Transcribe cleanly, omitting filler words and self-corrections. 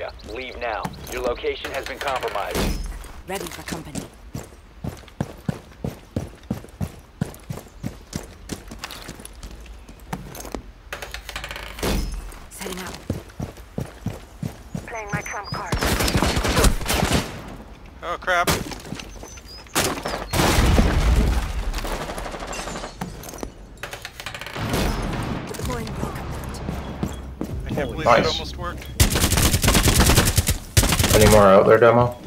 area. Leave now. Your location has been compromised. Ready for company. Setting up. Playing my trump card. Oh crap. Deploying break. I can't believe Nice. it almost worked. Any more out there, demo?